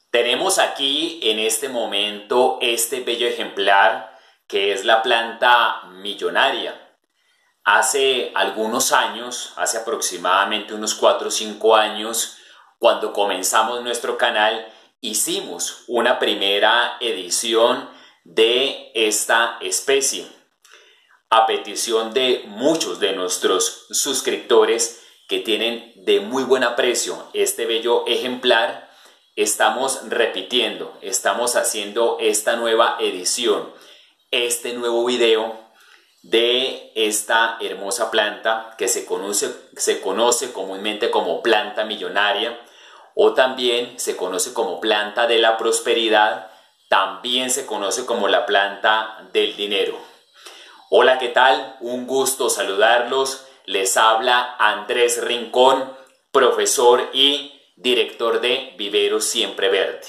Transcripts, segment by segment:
Tenemos aquí en este momento este bello ejemplar que es la planta millonaria. Hace algunos años, hace aproximadamente unos 4 o 5 años, cuando comenzamos nuestro canal, hicimos una primera edición de esta especie. A petición de muchos de nuestros suscriptores que tienen de muy buen aprecio este bello ejemplar, estamos repitiendo, estamos haciendo esta nueva edición, este nuevo video de esta hermosa planta que se conoce comúnmente como planta millonaria, o también se conoce como planta de la prosperidad, también se conoce como la planta del dinero. Hola, ¿qué tal? Un gusto saludarlos. Les habla Andrés Rincón, profesor y director de Vivero Siempre Verde.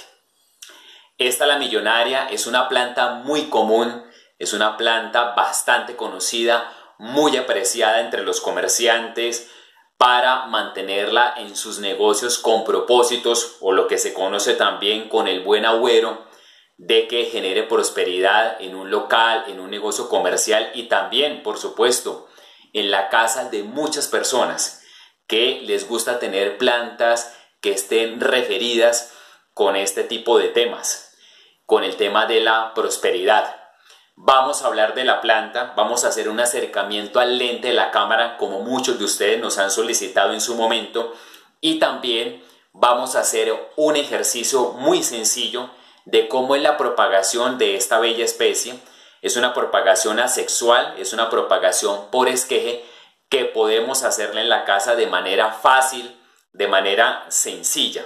Esta, la millonaria, es una planta muy común, es una planta bastante conocida, muy apreciada entre los comerciantes para mantenerla en sus negocios con propósitos, o lo que se conoce también con el buen agüero de que genere prosperidad en un local, en un negocio comercial y también, por supuesto, en la casa de muchas personas que les gusta tener plantas que estén referidas con este tipo de temas, con el tema de la prosperidad. Vamos a hablar de la planta, vamos a hacer un acercamiento al lente de la cámara como muchos de ustedes nos han solicitado en su momento, y también vamos a hacer un ejercicio muy sencillo de cómo es la propagación de esta bella especie. Es una propagación asexual, es una propagación por esqueje que podemos hacerla en la casa de manera fácil, de manera sencilla.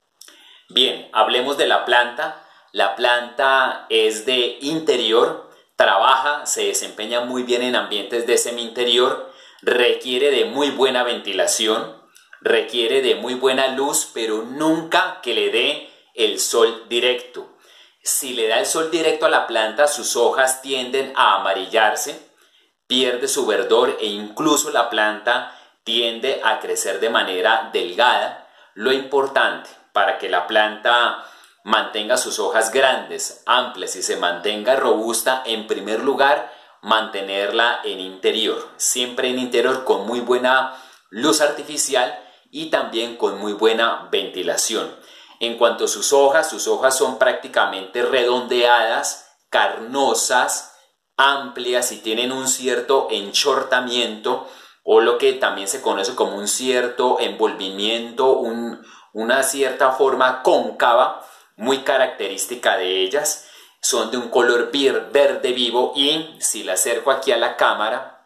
Bien, hablemos de la planta. La planta es de interior, trabaja, se desempeña muy bien en ambientes de semi-interior, requiere de muy buena ventilación, requiere de muy buena luz, pero nunca que le dé el sol directo. Si le da el sol directo a la planta, sus hojas tienden a amarillarse, pierde su verdor e incluso la planta tiende a crecer de manera delgada. Lo importante para que la planta mantenga sus hojas grandes, amplias y se mantenga robusta, en primer lugar, mantenerla en interior, siempre en interior con muy buena luz artificial y también con muy buena ventilación. En cuanto a sus hojas son prácticamente redondeadas, carnosas, amplias y tienen un cierto enchortamiento, o lo que también se conoce como un cierto envolvimiento, una cierta forma cóncava, muy característica de ellas. Son de un color verde vivo y, si la acerco aquí a la cámara,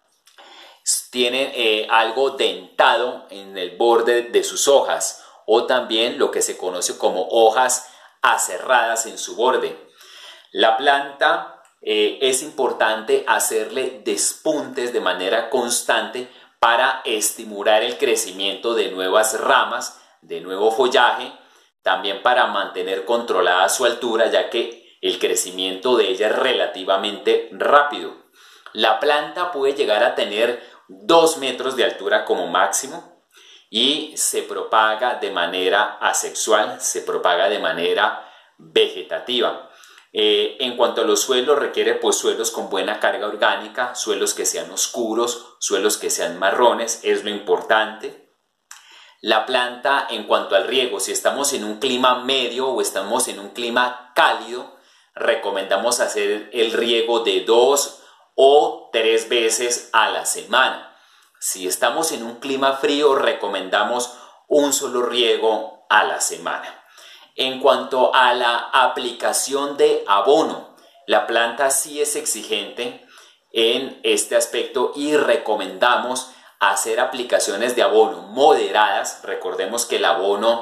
tienen algo dentado en el borde de sus hojas, o también lo que se conoce como hojas aserradas en su borde. La planta es importante hacerle despuntes de manera constante para estimular el crecimiento de nuevas ramas, de nuevo follaje, también para mantener controlada su altura, ya que el crecimiento de ella es relativamente rápido. La planta puede llegar a tener 2 metros de altura como máximo y se propaga de manera asexual, se propaga de manera vegetativa. En cuanto a los suelos, requiere pues suelos con buena carga orgánica, suelos que sean oscuros, suelos que sean marrones, es lo importante. La planta, en cuanto al riego, si estamos en un clima medio o estamos en un clima cálido, recomendamos hacer el riego de 2 o 3 veces a la semana. Si estamos en un clima frío, recomendamos un solo riego a la semana. En cuanto a la aplicación de abono, la planta sí es exigente en este aspecto y recomendamos hacer aplicaciones de abono moderadas. Recordemos que el abono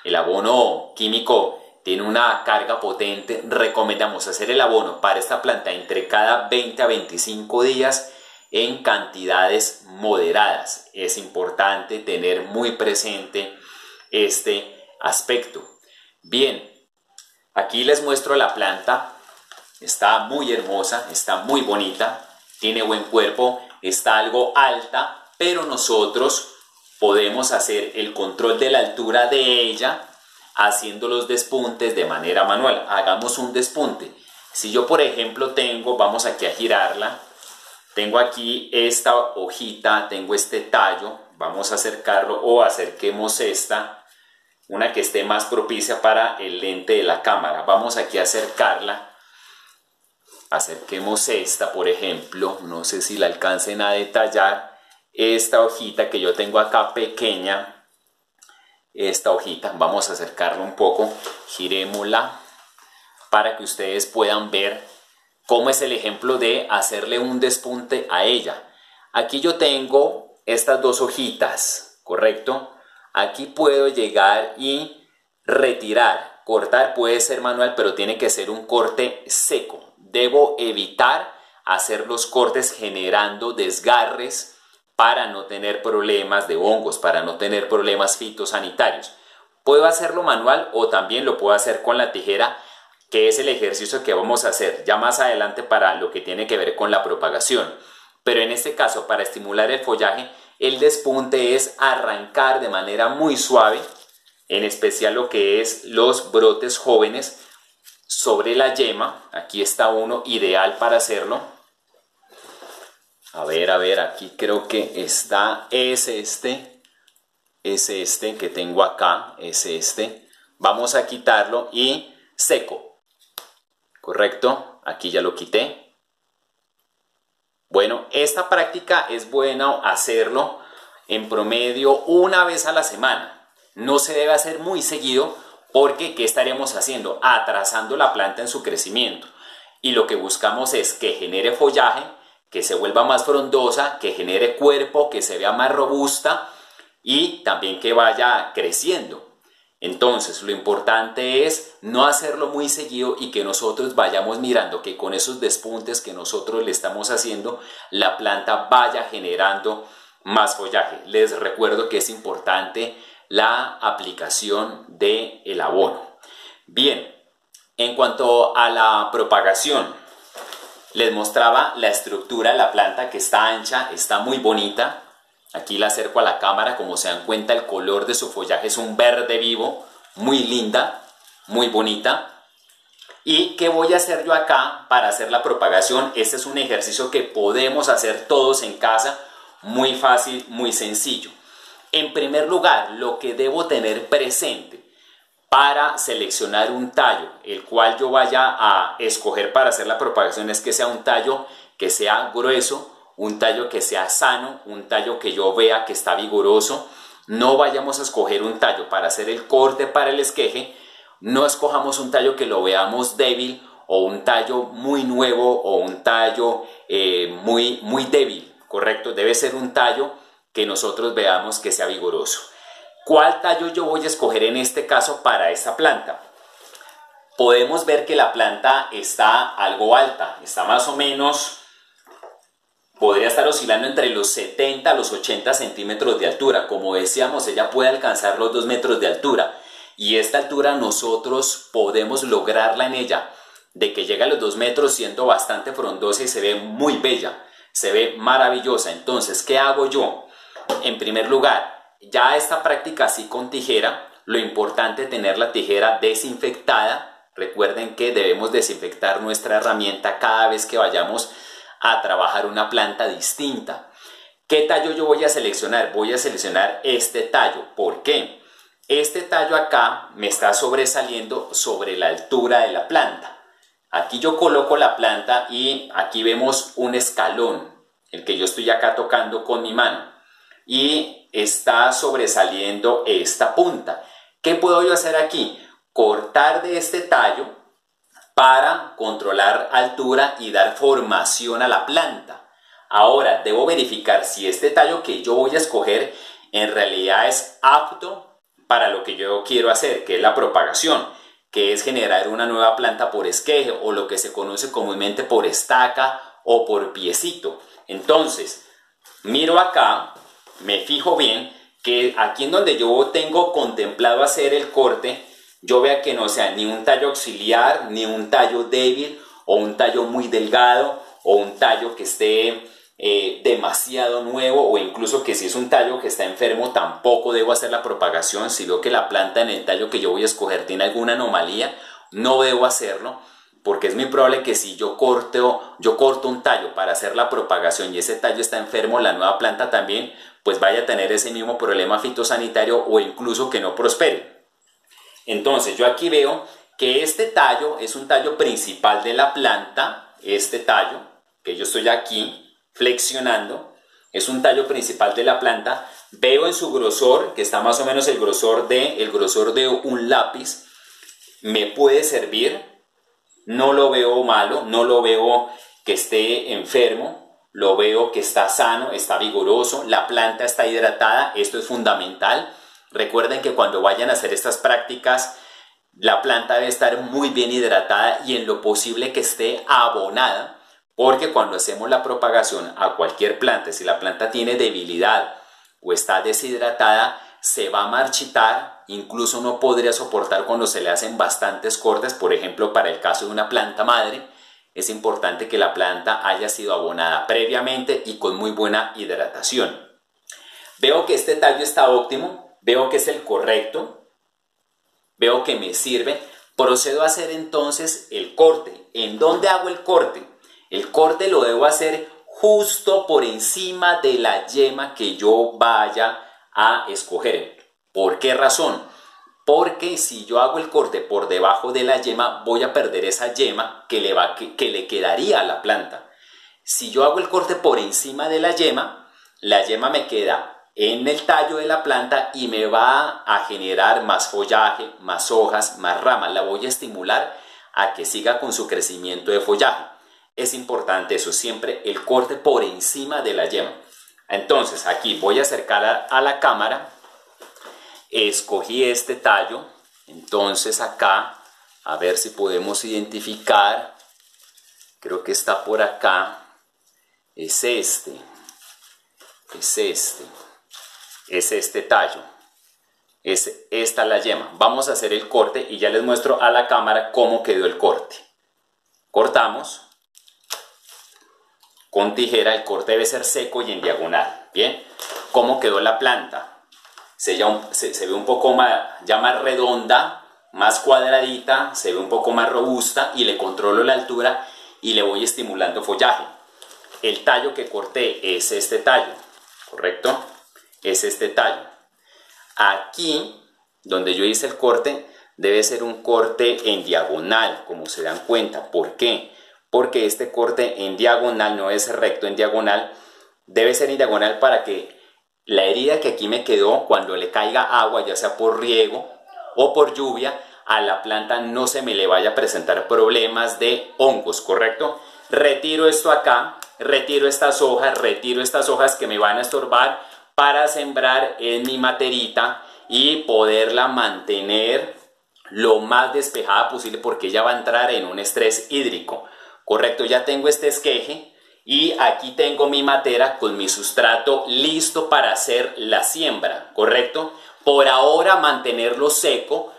químico tiene una carga potente. Recomendamos hacer el abono para esta planta entre cada 20 a 25 días en cantidades moderadas. Es importante tener muy presente este aspecto. Bien, aquí les muestro la planta. Está muy hermosa, está muy bonita, tiene buen cuerpo, está algo alta, pero nosotros podemos hacer el control de la altura de ella haciendo los despuntes de manera manual. Hagamos un despunte. Si yo, por ejemplo, vamos aquí a girarla, tengo aquí esta hojita, tengo este tallo, vamos a acercarlo o acerquemos esta, una que esté más propicia para el lente de la cámara. Vamos aquí a acercarla. Acerquemos esta, por ejemplo, no sé si la alcancen a detallar, esta hojita que yo tengo acá pequeña, esta hojita, vamos a acercarla un poco, girémosla para que ustedes puedan ver cómo es el ejemplo de hacerle un despunte a ella. Aquí yo tengo estas dos hojitas, ¿correcto? Aquí puedo llegar y retirar, cortar puede ser manual, pero tiene que ser un corte seco. Debo evitar hacer los cortes generando desgarres para no tener problemas de hongos, para no tener problemas fitosanitarios. Puedo hacerlo manual o también lo puedo hacer con la tijera, que es el ejercicio que vamos a hacer ya más adelante para lo que tiene que ver con la propagación. Pero en este caso, para estimular el follaje, el despunte es arrancar de manera muy suave, en especial lo que es los brotes jóvenes, sobre la yema. Aquí está uno ideal para hacerlo. A ver, aquí creo que está, es este que tengo acá, es este. Vamos a quitarlo y seco. ¿Correcto? Aquí ya lo quité. Bueno, esta práctica es bueno hacerlo en promedio una vez a la semana. No se debe hacer muy seguido porque ¿qué estaremos haciendo? Atrasando la planta en su crecimiento. Y lo que buscamos es que genere follaje, que se vuelva más frondosa, que genere cuerpo, que se vea más robusta y también que vaya creciendo. Entonces, lo importante es no hacerlo muy seguido y que nosotros vayamos mirando que con esos despuntes que nosotros le estamos haciendo, la planta vaya generando más follaje. Les recuerdo que es importante la aplicación del abono. Bien, en cuanto a la propagación, les mostraba la estructura de la planta que está ancha, está muy bonita. Aquí la acerco a la cámara, como se dan cuenta el color de su follaje es un verde vivo, muy linda, muy bonita. ¿Y qué voy a hacer yo acá para hacer la propagación? Este es un ejercicio que podemos hacer todos en casa, muy fácil, muy sencillo. En primer lugar, lo que debo tener presente para seleccionar un tallo, el cual yo vaya a escoger para hacer la propagación, es que sea un tallo que sea grueso, un tallo que sea sano, un tallo que yo vea que está vigoroso. No vayamos a escoger un tallo para hacer el corte para el esqueje, no escojamos un tallo que lo veamos débil o un tallo muy nuevo o un tallo muy débil, ¿correcto? Debe ser un tallo que nosotros veamos que sea vigoroso. ¿Cuál tallo yo voy a escoger en este caso para esta planta? Podemos ver que la planta está algo alta, está más o menos, podría estar oscilando entre los 70 a los 80 centímetros de altura. Como decíamos, ella puede alcanzar los 2 metros de altura y esta altura nosotros podemos lograrla en ella, de que llegue a los 2 metros siendo bastante frondosa y se ve muy bella, se ve maravillosa. Entonces, ¿qué hago yo? En primer lugar, ya esta práctica así con tijera, lo importante es tener la tijera desinfectada. Recuerden que debemos desinfectar nuestra herramienta cada vez que vayamos a trabajar una planta distinta. ¿Qué tallo yo voy a seleccionar? Voy a seleccionar este tallo. ¿Por qué? Este tallo acá me está sobresaliendo sobre la altura de la planta. Aquí yo coloco la planta y aquí vemos un escalón, el que yo estoy acá tocando con mi mano. Y está sobresaliendo esta punta. ¿Qué puedo yo hacer aquí? Cortar de este tallo para controlar altura y dar formación a la planta. Ahora debo verificar si este tallo que yo voy a escoger en realidad es apto para lo que yo quiero hacer, que es la propagación, que es generar una nueva planta por esqueje o lo que se conoce comúnmente por estaca o por piecito. Entonces, miro acá, me fijo bien que aquí en donde yo tengo contemplado hacer el corte, yo vea que no sea ni un tallo auxiliar, ni un tallo débil, o un tallo muy delgado, o un tallo que esté demasiado nuevo, o incluso que si es un tallo que está enfermo tampoco debo hacer la propagación. Si veo que la planta en el tallo que yo voy a escoger tiene alguna anomalía, no debo hacerlo, porque es muy probable que si yo corto un tallo para hacer la propagación y ese tallo está enfermo, la nueva planta también pues vaya a tener ese mismo problema fitosanitario o incluso que no prospere. Entonces yo aquí veo que este tallo es un tallo principal de la planta. Este tallo que yo estoy aquí flexionando es un tallo principal de la planta. Veo en su grosor que está más o menos el grosor de un lápiz. Me puede servir, no lo veo malo, no lo veo que esté enfermo, lo veo que está sano, está vigoroso, la planta está hidratada. Esto es fundamental. Recuerden que cuando vayan a hacer estas prácticas, la planta debe estar muy bien hidratada y en lo posible que esté abonada, porque cuando hacemos la propagación a cualquier planta, si la planta tiene debilidad o está deshidratada, se va a marchitar, incluso no podría soportar cuando se le hacen bastantes cortes. Por ejemplo, para el caso de una planta madre, es importante que la planta haya sido abonada previamente y con muy buena hidratación. Veo que este tallo está óptimo, veo que es el correcto, veo que me sirve. Procedo a hacer entonces el corte. ¿En dónde hago el corte? El corte lo debo hacer justo por encima de la yema que yo vaya a escoger. ¿Por qué razón? Porque si yo hago el corte por debajo de la yema, voy a perder esa yema que le quedaría a la planta. Si yo hago el corte por encima de la yema me queda en el tallo de la planta y me va a generar más follaje, más hojas, más ramas. La voy a estimular a que siga con su crecimiento de follaje. Es importante eso, siempre el corte por encima de la yema. Entonces aquí voy a acercar a la cámara. Escogí este tallo. Entonces acá, a ver si podemos identificar. Creo que está por acá. Es este. Es este tallo. Es esta la yema. Vamos a hacer el corte y ya les muestro a la cámara cómo quedó el corte. Cortamos. Con tijera, el corte debe ser seco y en diagonal. Bien, ¿cómo quedó la planta? Se ve un poco ya más redonda, más cuadradita, se ve un poco más robusta y le controlo la altura y le voy estimulando follaje. El tallo que corté es este tallo, ¿correcto? Es este tallo. Aquí, donde yo hice el corte, debe ser un corte en diagonal, como se dan cuenta. ¿Por qué? Porque este corte en diagonal no es recto, en diagonal, debe ser en diagonal para que la herida que aquí me quedó, cuando le caiga agua, ya sea por riego o por lluvia, a la planta no se me le vaya a presentar problemas de hongos, ¿correcto? Retiro esto acá, retiro estas hojas que me van a estorbar para sembrar en mi materita y poderla mantener lo más despejada posible, porque ella va a entrar en un estrés hídrico. Correcto, ya tengo este esqueje y aquí tengo mi matera con mi sustrato listo para hacer la siembra, ¿correcto? Por ahora mantenerlo seco,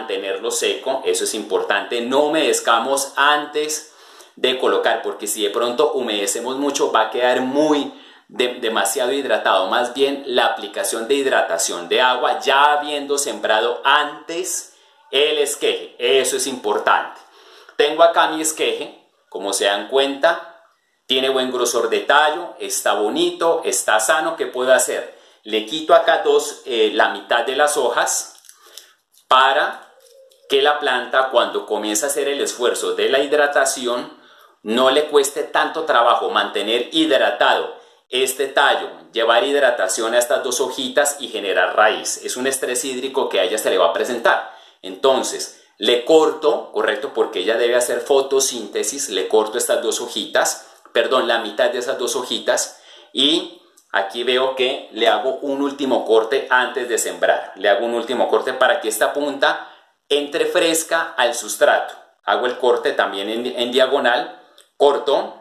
eso es importante. No humedezcamos antes de colocar, porque si de pronto humedecemos mucho va a quedar demasiado hidratado. Más bien la aplicación de hidratación de agua ya habiendo sembrado antes el esqueje, eso es importante. Tengo acá mi esqueje. Como se dan cuenta, tiene buen grosor de tallo, está bonito, está sano. ¿Qué puedo hacer? Le quito acá la mitad de las hojas para que la planta, cuando comience a hacer el esfuerzo de la hidratación, no le cueste tanto trabajo mantener hidratado este tallo, llevar hidratación a estas dos hojitas y generar raíz. Es un estrés hídrico que a ella se le va a presentar. Entonces, le corto, correcto, porque ella debe hacer fotosíntesis, le corto estas dos hojitas, perdón, la mitad de esas dos hojitas, y aquí veo que le hago un último corte antes de sembrar. Le hago un último corte para que esta punta entre fresca al sustrato. Hago el corte también en diagonal, corto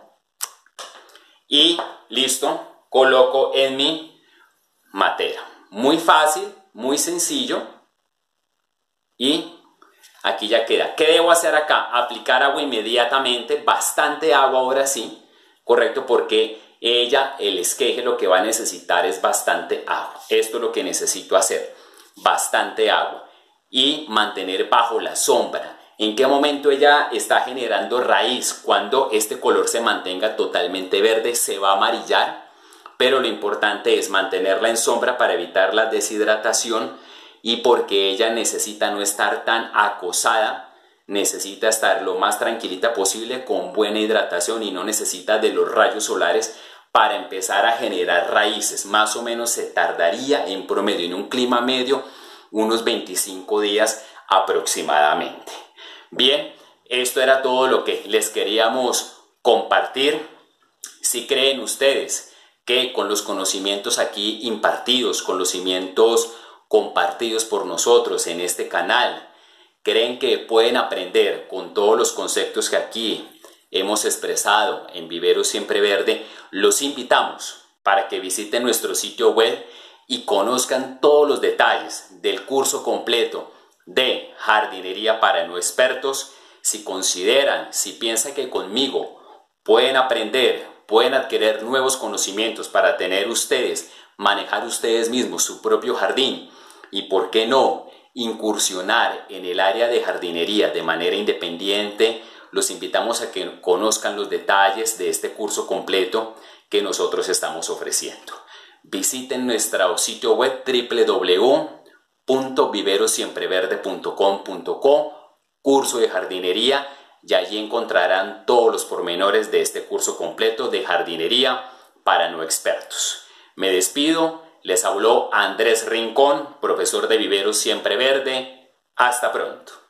y listo, coloco en mi matera. Muy fácil, muy sencillo y aquí ya queda. ¿Qué debo hacer acá? Aplicar agua inmediatamente, bastante agua ahora sí, correcto, porque el esqueje, lo que va a necesitar es bastante agua. Esto es lo que necesito hacer, bastante agua y mantener bajo la sombra. ¿En qué momento ella está generando raíz? Cuando este color se mantenga totalmente verde, se va a amarillar, pero lo importante es mantenerla en sombra para evitar la deshidratación y porque ella necesita no estar tan acosada, necesita estar lo más tranquilita posible con buena hidratación y no necesita de los rayos solares para empezar a generar raíces. Más o menos se tardaría en promedio en un clima medio unos 25 días aproximadamente. Bien, esto era todo lo que les queríamos compartir. Si creen ustedes que con los conocimientos aquí impartidos, conocimientos compartidos por nosotros en este canal, creen que pueden aprender con todos los conceptos que aquí hemos expresado en Vivero Siempre Verde, los invitamos para que visiten nuestro sitio web y conozcan todos los detalles del curso completo de jardinería para no expertos. Si consideran, si piensan que conmigo pueden aprender, pueden adquirir nuevos conocimientos para tener ustedes, manejar ustedes mismos su propio jardín y, ¿por qué no?, incursionar en el área de jardinería de manera independiente, los invitamos a que conozcan los detalles de este curso completo que nosotros estamos ofreciendo. Visiten nuestro sitio web www.viverosiempreverde.com.co, curso de jardinería, y allí encontrarán todos los pormenores de este curso completo de jardinería para no expertos. Me despido, les habló Andrés Rincón, profesor de Vivero Siempre Verde. Hasta pronto.